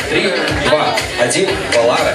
3, 2, 1, Полара.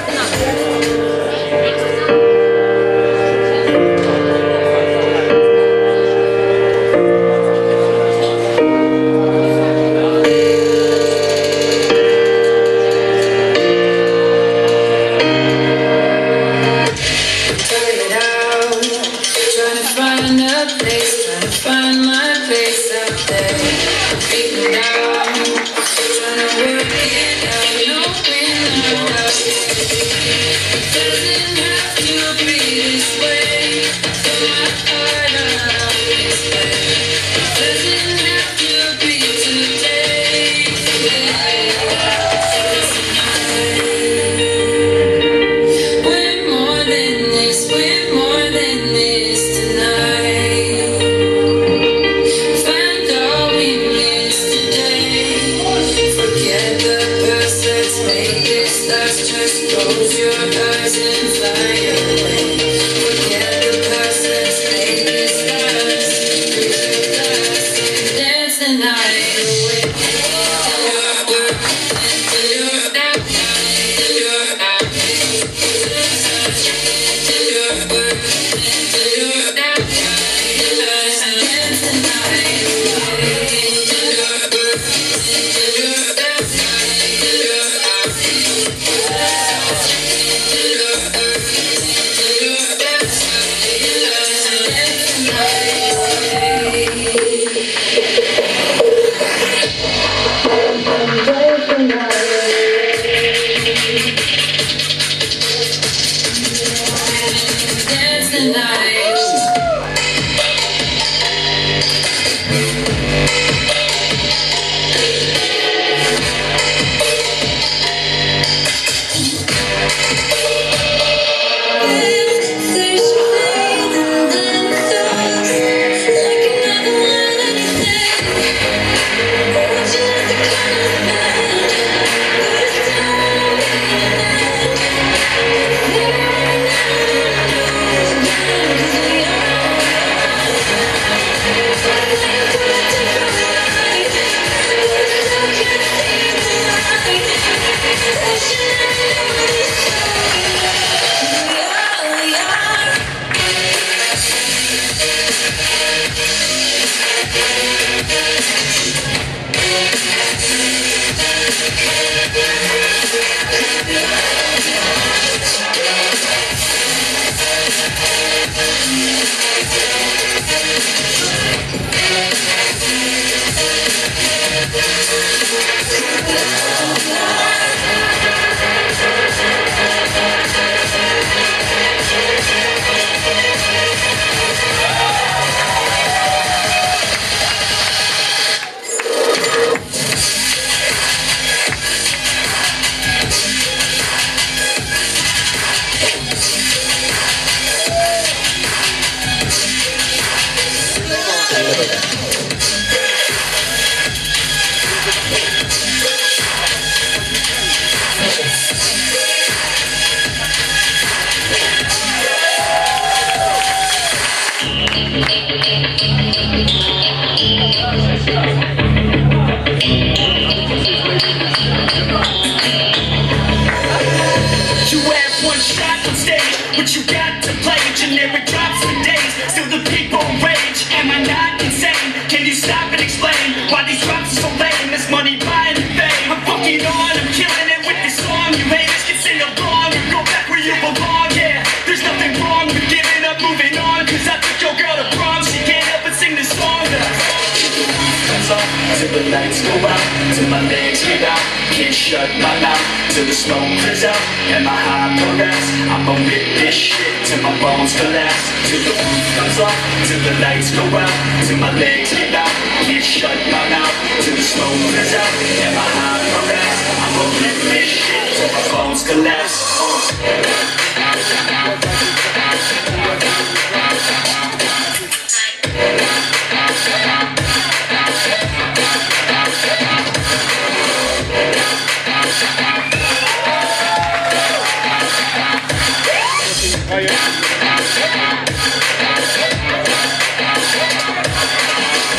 Close your eyes and fly away. Forget the past, let's make this last. Dance the night away. You have one shot on stage, but you got to play generic drops for days. Still the people rage. Am I not insane? Can you stop and explain why these drops are so lame? It's money buying the fame. I'm fucking on, I'm killing it with this song. You haters can sing along and go back where you belong. Yeah, there's nothing wrong with giving up, moving on. Cause I took your girl to prom, she can't help but sing this song. Till the lights go out, till my legs get out. Can't shut my mouth till the smoke clears out. And my high progress, I'ma rip this shit till my bones collapse. Till the roof comes off, till the lights go out. Till my legs get out, can't shut my mouth till the smoke clears out. And my high progress, I'ma rip this shit till my bones collapse.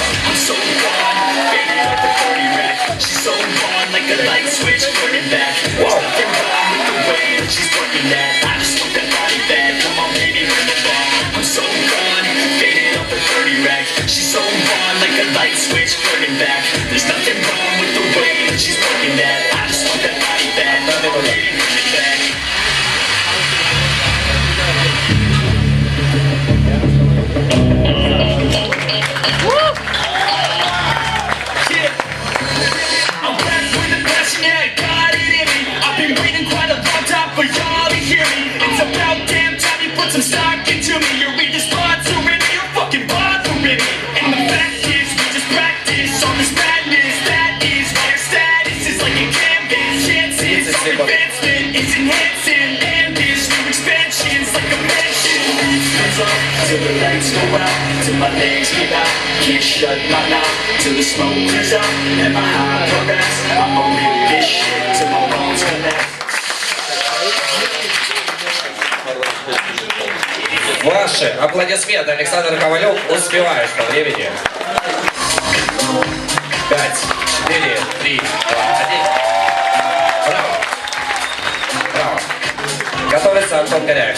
She's so on like a light switch, burning back. advance chances. Our advancement is enhancing, and this new expansion's like a mansion. Hands up till the lights go out, till my legs give out. Can't shut my mouth till the smoke clears out. And my high progress, I'ma rip this shit till my bones collapse. Ваши аплодисменты. Александр Ковалев, успеваешь по времени. 5, 4, 3, 2, 1. Браво. Браво. Готовится Антон Горяев.